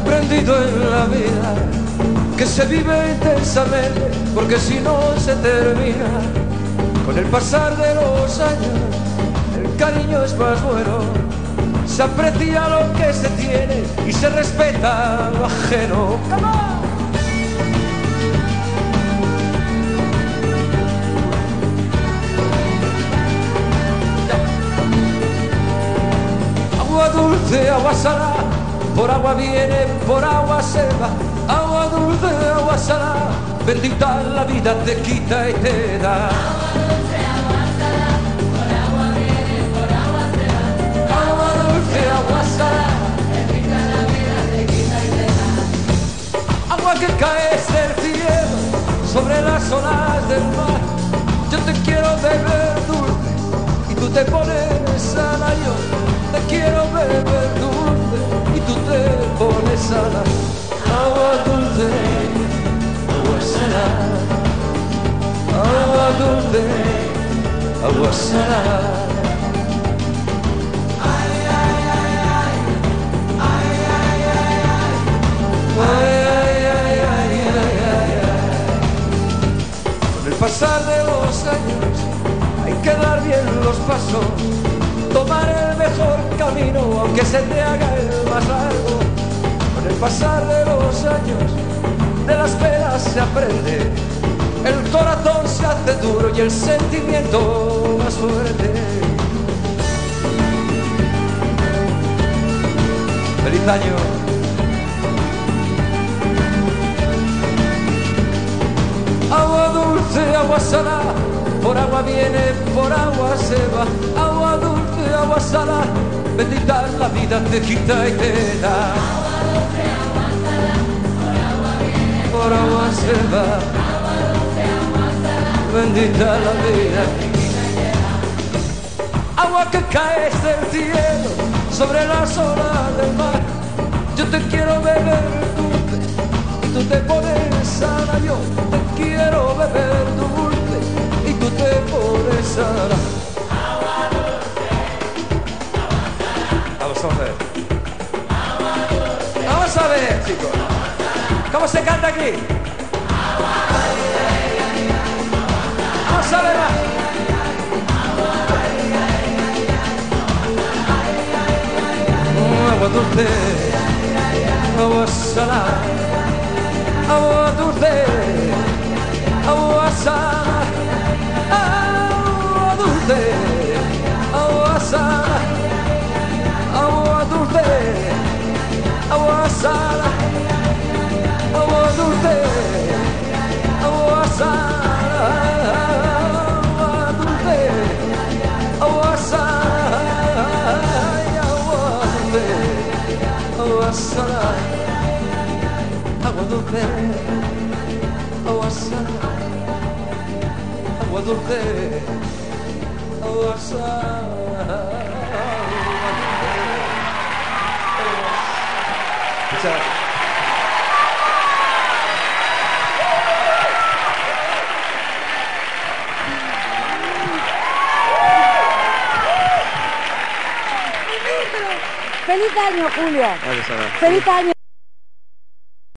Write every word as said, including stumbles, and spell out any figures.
aprendido en la vida que se vive intensamente, porque si no se termina. Con el pasar de los años, el cariño es más bueno. Se aprecia lo que se tiene y se respeta lo ajeno. ¡Come on! Agua dulce, agua salada, por agua viene, por agua se va. Agua dulce, agua salada, bendita la vida te quita y te da. Agua dulce, agua salada, por agua viene, por agua se va. Agua dulce, agua salada, Bendita la vida te quita y te da. agua que caes del cielo sobre las olas del mar. Yo te quiero beber dulce y tú te pones sana. Yo te quiero beber dulce y tú te pones sana. Agua dulce, agua salada. Agua dulce, agua salada. Ay, ay, ay, ay. Ay, ay, ay, ay. Ay, ay, ay, ay, ay, ay, ay. Con el pasar de los años hay que dar bien los pasos, tomar el mejor camino aunque se te haga el más largo. Con el pasar de los años de las penas se aprende, el corazón se hace duro y el sentimiento más fuerte. ¡Feliz año! Agua dulce, agua salada, por agua viene, por agua se va. Agua dulce, agua salada, bendita la vida te quita y te da. Agua dulce, agua salada, por agua viene, Por agua se va, agua dulce, agua salada, bendita la vida. te quita y te da. Agua que caes del cielo sobre las olas del mar. Yo te quiero beber dulce y tú te pones sana. Yo te quiero beber dulce y tú te pones sana. Agua dulce, agua salada, Vamos a ver. agua dulce, Vamos a ver, chicos. ¿Cómo se canta aquí? Vamos a ver más. Agua dulce, agua salada, agua dulce, agua salada, agua dulce, agua salada, agua dulce, agua salada, agua dulce, agua salada, agua dulce, agua salada, agua salada, agua dulce, agua salada, agua dulce, agua salada. Muchas gracias. ¡Feliz año, Julio! Gracias, Ana. ¡Feliz año!